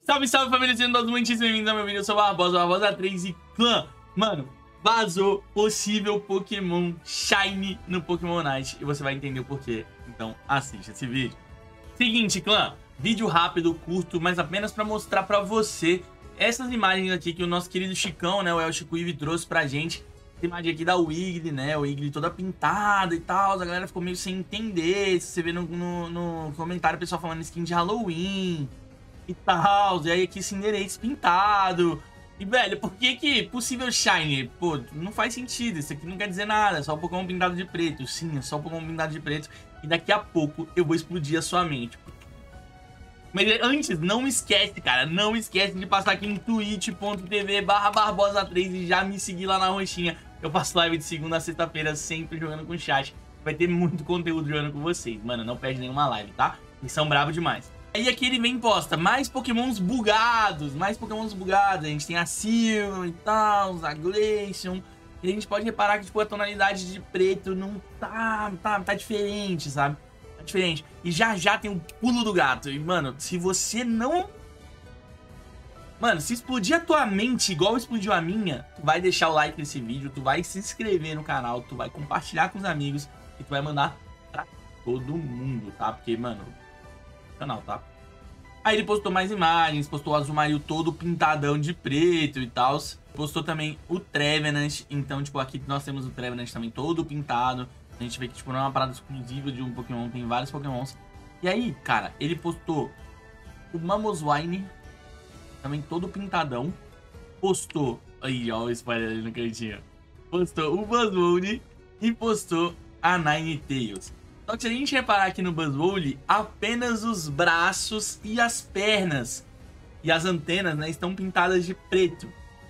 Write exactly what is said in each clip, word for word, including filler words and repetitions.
Salve, salve família, sejam todos muitíssimo bem-vindos ao meu vídeo. Eu sou o Barbosa, Barbosa três e clã. Mano, vazou possível Pokémon Shiny no Pokémon Night e você vai entender o porquê. Então assiste esse vídeo. Seguinte, clã, vídeo rápido, curto, mas apenas pra mostrar pra você essas imagens aqui que o nosso querido Chicão, né, o El Chico Ive trouxe pra gente. Essa imagem aqui da Wiggly, né, o Wiggly toda pintada e tal, a galera ficou meio sem entender. Se você vê no, no, no comentário o pessoal falando skin de Halloween e tal, e aí aqui Cinderace pintado. E, velho, por que que possível Shiny? Pô, não faz sentido, isso aqui não quer dizer nada, é só o Pokémon pintado de preto. Sim, é só o Pokémon pintado de preto. E daqui a pouco eu vou explodir a sua mente. Mas antes, não esquece, cara, não esquece de passar aqui em twitch ponto tv barra barbosa três e já me seguir lá na roxinha. Eu faço live de segunda a sexta-feira, sempre jogando com chat. Vai ter muito conteúdo jogando com vocês, mano, não perde nenhuma live, tá? Eles são bravos demais. Aí aqui ele vem e posta mais Pokémons bugados, mais Pokémons bugados. A gente tem a Sylveon e tal, a Glaceon. E a gente pode reparar que, tipo, a tonalidade de preto não tá, tá, tá diferente, sabe? Tá diferente. E já já tem um pulo do gato. E, mano, se você não... Mano, se explodir a tua mente igual explodiu a minha, tu vai deixar o like nesse vídeo, tu vai se inscrever no canal, tu vai compartilhar com os amigos e tu vai mandar pra todo mundo, tá? Porque, mano... canal, tá? Aí ele postou mais imagens, postou o Azumarill todo pintadão de preto e tal. Postou também o Trevenant, então, tipo, aqui nós temos o Trevenant também todo pintado. A gente vê que, tipo, não é uma parada exclusiva de um Pokémon, tem vários Pokémons. E aí, cara, ele postou o Mamoswine, também todo pintadão. Postou, aí, ó o spoiler ali no cantinho. Postou o Buzzwole e postou a Ninetales. Só que se a gente reparar aqui no Buzzwole, apenas os braços e as pernas e as antenas, né, estão pintadas de preto.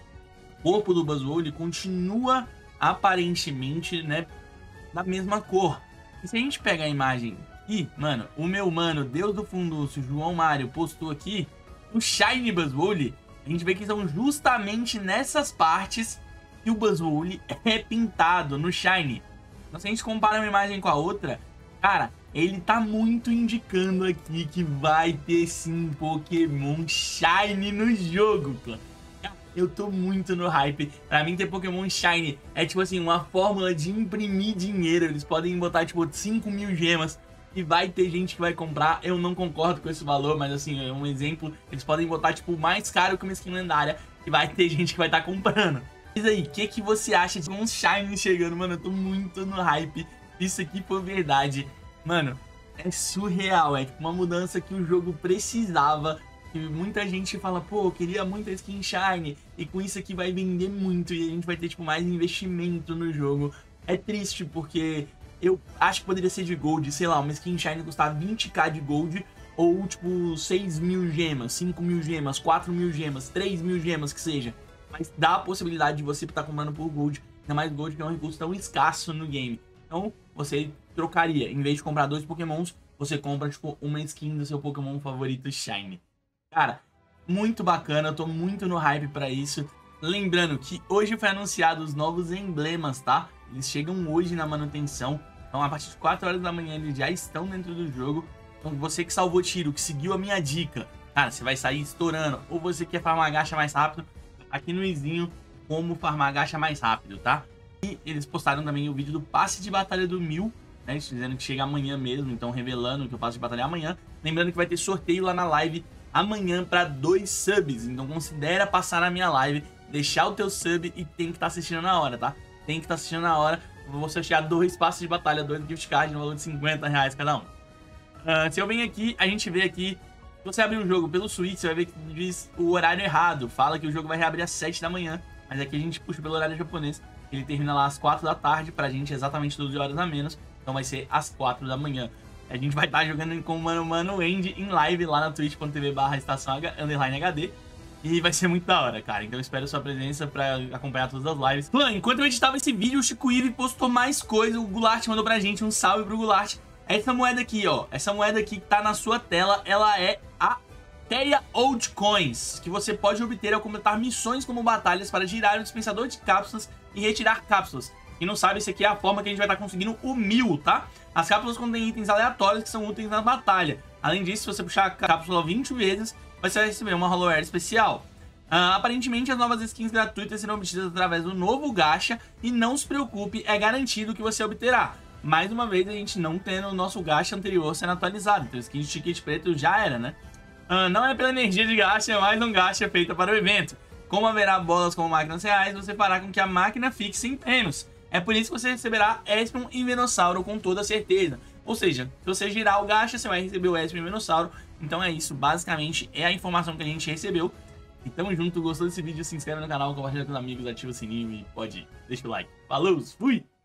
O corpo do Buzzwole continua aparentemente, né, da mesma cor. E se a gente pegar a imagem aqui, mano, o meu mano, Deus do Fundúcio, João Mário, postou aqui o Shiny Buzzwole, a gente vê que são justamente nessas partes que o Buzzwole é pintado no Shiny. Então se a gente compara uma imagem com a outra, cara, ele tá muito indicando aqui que vai ter sim Pokémon Shiny no jogo, clã. Eu tô muito no hype. Pra mim ter Pokémon Shiny é tipo assim, uma fórmula de imprimir dinheiro. Eles podem botar tipo cinco mil gemas e vai ter gente que vai comprar. Eu não concordo com esse valor, mas assim, é um exemplo. Eles podem botar tipo mais caro que uma skin lendária e vai ter gente que vai estar tá comprando. Mas aí, o que, que você acha de um Shiny chegando? Mano, eu tô muito no hype. Isso aqui foi verdade. Mano, é surreal. É tipo uma mudança que o jogo precisava. E muita gente fala, pô, eu queria muito a skin Shiny. E com isso aqui vai vender muito. E a gente vai ter tipo mais investimento no jogo. É triste porque eu acho que poderia ser de Gold. Sei lá, uma skin Shiny custar vinte k de Gold. Ou tipo seis mil gemas, cinco mil gemas, quatro mil gemas, três mil gemas que seja. Mas dá a possibilidade de você estar comprando por Gold. Ainda mais Gold que é um recurso tão escasso no game. Então você trocaria, em vez de comprar dois Pokémons, você compra tipo uma skin do seu Pokémon favorito Shiny. Cara, muito bacana, eu tô muito no hype pra isso. Lembrando que hoje foi anunciado os novos emblemas, tá? Eles chegam hoje na manutenção, então a partir de quatro horas da manhã eles já estão dentro do jogo. Então você que salvou tiro, que seguiu a minha dica, cara, você vai sair estourando. Ou você quer farmar gacha mais rápido, aqui no izinho como farmar gacha mais rápido, tá? E eles postaram também o vídeo do passe de batalha do mil, né, dizendo que chega amanhã mesmo, então revelando que o passe de batalha é amanhã. Lembrando que vai ter sorteio lá na live amanhã para dois subs, então considera passar na minha live, deixar o teu sub e tem que estar tá assistindo na hora, tá? Tem que estar tá assistindo na hora. Eu vou sortear dois passes de batalha, dois gift cards no valor de cinquenta reais cada um. Uh, se eu venho aqui, a gente vê aqui, se você abrir o jogo pelo Switch, você vai ver que diz o horário errado, fala que o jogo vai reabrir às sete da manhã, mas aqui a gente puxa pelo horário japonês. Ele termina lá às quatro da tarde, pra gente exatamente doze horas a menos. Então vai ser às quatro da manhã. A gente vai estar jogando com o Mano Mano End em live lá na twitch ponto tv barra estação underline H D. E vai ser muito da hora, cara. Então eu espero sua presença pra acompanhar todas as lives. Clã, enquanto eu editava esse vídeo, o Chico Ive postou mais coisa. O Goulart mandou pra gente um salve pro Goulart. Essa moeda aqui, ó. Essa moeda aqui que tá na sua tela, ela é a Teia Old Coins, que você pode obter ao completar missões como batalhas para girar o dispensador de cápsulas e retirar cápsulas. Quem não sabe, isso aqui é a forma que a gente vai estar conseguindo o mil, tá? As cápsulas contêm itens aleatórios que são úteis na batalha. Além disso, se você puxar a cápsula vinte vezes, você vai receber uma Holoware especial. Uh, aparentemente, as novas skins gratuitas serão obtidas através do novo gacha e não se preocupe, é garantido que você obterá. Mais uma vez, a gente não tendo o nosso gacha anterior sendo atualizado, então skin de ticket preto já era, né? Uh, não é pela energia de gacha, é mais um gacha feito para o evento. Como haverá bolas como máquinas reais, você fará com que a máquina fixe em prêmios. É por isso que você receberá Espion e Venossauro com toda certeza. Ou seja, se você girar o gacha, você vai receber o Espion e Venossauro. Então é isso, basicamente é a informação que a gente recebeu. E tamo junto, gostou desse vídeo, se inscreve no canal, compartilha com os amigos, ativa o sininho e pode ir. Deixa o like. Falou, fui!